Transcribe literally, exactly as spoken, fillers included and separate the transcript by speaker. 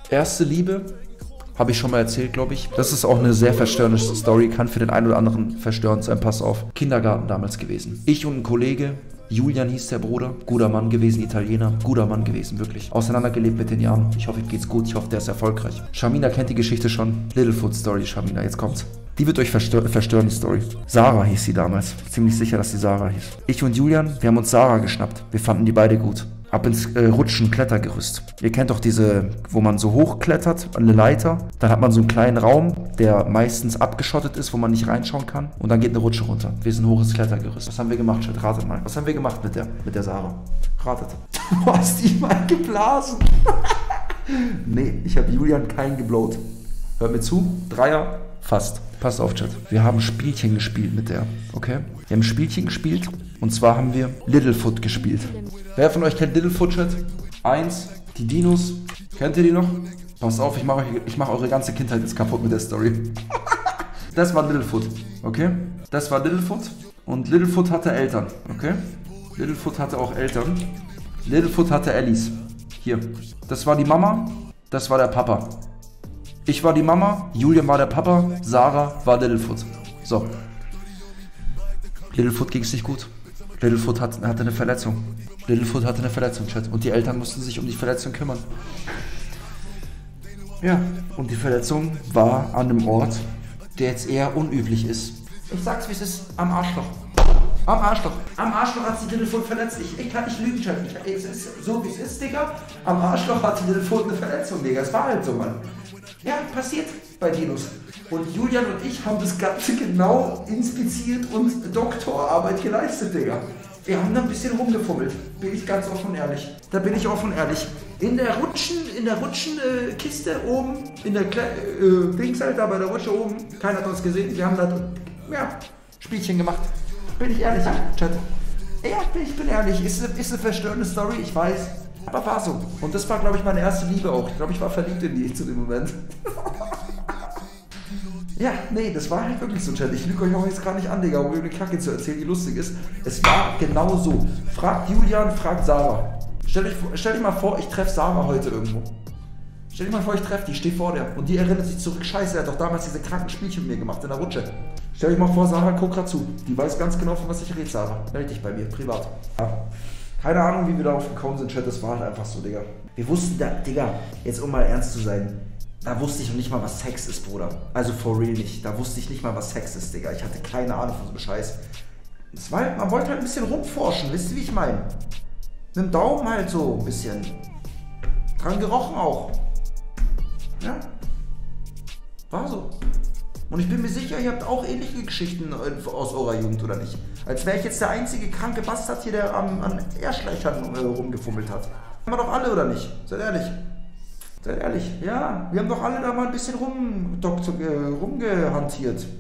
Speaker 1: Erste Liebe, habe ich schon mal erzählt, glaube ich. Das ist auch eine sehr verstörende Story, kann für den einen oder anderen verstörend sein. Pass auf. Kindergarten damals gewesen. Ich und ein Kollege, Julian hieß der Bruder, guter Mann gewesen, Italiener, guter Mann gewesen, wirklich. Auseinandergelebt mit den Jahren. Ich hoffe, ihm geht's gut, ich hoffe, der ist erfolgreich. Shamina kennt die Geschichte schon. Littlefoot Story, Shamina, jetzt kommt's. Die wird euch verstör verstören, die Story. Sarah hieß sie damals. Ziemlich sicher, dass sie Sarah hieß. Ich und Julian, wir haben uns Sarah geschnappt. Wir fanden die beide gut. Ab ins äh, Rutschen, Klettergerüst. Ihr kennt doch diese, wo man so hochklettert, eine Leiter. Dann hat man so einen kleinen Raum, der meistens abgeschottet ist, wo man nicht reinschauen kann. Und dann geht eine Rutsche runter. Wir sind hoch ins Klettergerüst. Was haben wir gemacht, Chat? Ratet mal. Was haben wir gemacht mit der, mit der Sarah? Ratet. Du hast die mal geblasen. Nee, ich habe Julian keinen geblowt. Hört mir zu. Dreier, fast. Passt auf, Chat. Wir haben Spielchen gespielt mit der, okay? Wir haben Spielchen gespielt und zwar haben wir Littlefoot gespielt. Wer von euch kennt Littlefoot, Chat? Eins, die Dinos. Kennt ihr die noch? Passt auf, ich mache euch, ich mache eure ganze Kindheit jetzt kaputt mit der Story. Das war Littlefoot, okay? Das war Littlefoot und Littlefoot hatte Eltern, okay? Littlefoot hatte auch Eltern. Littlefoot hatte Ellis. Hier. Das war die Mama, das war der Papa. Ich war die Mama, Julian war der Papa, Sarah war Littlefoot. So. Littlefoot ging es nicht gut. Littlefoot hat, hatte eine Verletzung. Littlefoot hatte eine Verletzung, Chat. Und die Eltern mussten sich um die Verletzung kümmern. Ja, und die Verletzung war an einem Ort, der jetzt eher unüblich ist. Ich sag's, wie es ist, am Arschloch. Am Arschloch. Am Arschloch hat sich Littlefoot verletzt. Ich, ich kann nicht lügen, Chat. Ich, es ist so, wie es ist, Digga. Am Arschloch hat Littlefoot eine Verletzung, Digga. Es war halt so, Mann. Ja, passiert bei Dinos. Und Julian und ich haben das Ganze genau inspiziert und Doktorarbeit geleistet, Digga. Wir haben da ein bisschen rumgefummelt, bin ich ganz offen und ehrlich. Da bin ich offen und ehrlich. In der Rutschen, in der Rutschenkiste äh, oben, in der Kle äh, Dings halt, da bei der Rutsche oben, keiner hat uns gesehen. Wir haben da, ja, Spielchen gemacht. Bin ich ehrlich, Chat. Ja, ich bin ehrlich. Ist eine, ist eine verstörende Story, ich weiß. Aber war so. Und das war, glaube ich, meine erste Liebe auch. Ich glaube, ich war verliebt in die zu dem Moment. Ja, nee, das war halt wirklich so, Chat. Ich lüge euch auch jetzt gar nicht an, Digga, um irgendeine Kacke zu erzählen, die lustig ist. Es war genau so. Fragt Julian, fragt Sarah. Stell dich, stell dich mal vor, ich treffe Sarah heute irgendwo. Stell dich mal vor, ich treffe die, ich stehe vor der. Und die erinnert sich zurück. Scheiße, er hat doch damals diese kranken Spielchen mit mir gemacht in der Rutsche. Stell dich mal vor, Sarah, guck grad zu. Die weiß ganz genau, von was ich rede, Sarah. Meld dich bei mir, privat. Ja. Keine Ahnung, wie wir darauf gekommen sind, Chat. Das war halt einfach so, Digga. Wir wussten da, Digga, jetzt um mal ernst zu sein. Da wusste ich noch nicht mal, was Sex ist, Bruder. Also for real nicht. Da wusste ich nicht mal, was Sex ist, Digga. Ich hatte keine Ahnung von so einem Scheiß. Das war halt, man wollte halt ein bisschen rumforschen. Wisst ihr, wie ich meine? Mit dem Daumen halt so ein bisschen. Dran gerochen auch. Ja. War so. Und ich bin mir sicher, ihr habt auch ähnliche Geschichten aus eurer Jugend, oder nicht? Als wäre ich jetzt der einzige kranke Bastard hier, der am, an Ehrschleichern äh, rumgefummelt hat. Haben wir doch alle, oder nicht? Seid ehrlich. Seid ehrlich. Ja, wir haben doch alle da mal ein bisschen rum, Doktor, äh, rumgehantiert.